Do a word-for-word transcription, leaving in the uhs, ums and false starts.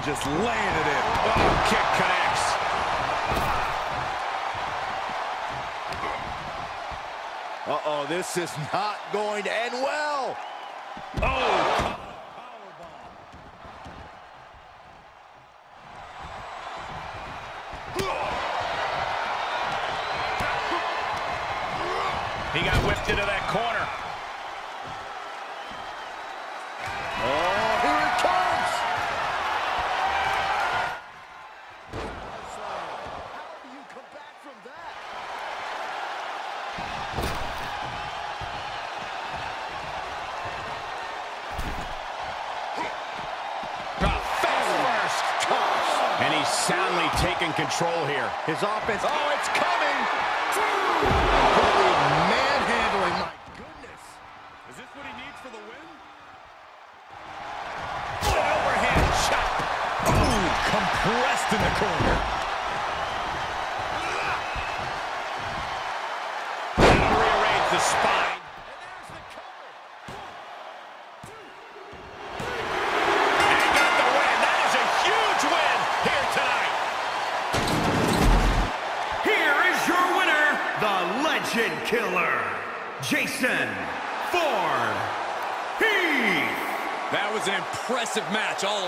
just laying it in. Oh, kick connects. Uh-oh, this is not going to end well. Oh! He got whipped into that corner. Oh, here it comes. How do you come back from that? And he's soundly taking control here. His offense, oh, it's coming! Completely manhandling, my goodness. Is this what he needs for the win? An overhand shot. Ooh, compressed in the corner. That'll rearrange the spine. Legend Killer, Jason Voorhees. That was an impressive match all